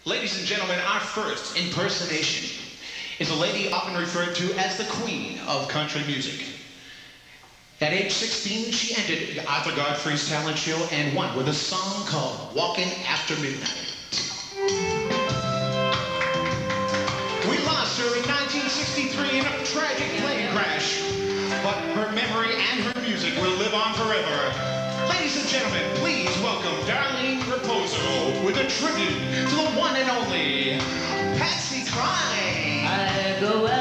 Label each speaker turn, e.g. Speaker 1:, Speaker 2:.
Speaker 1: Ladies and gentlemen, our first impersonation is a lady often referred to as the queen of country music. At age 16, she entered Arthur Godfrey's talent show and won with a song called Walking After Midnight. We lost her in 1963 in a tragic plane crash, but her memory and her music will live on forever. Ladies and gentlemen, please welcome Darlene Riposo with a tribute to the one and only Patsy Cline.
Speaker 2: I go out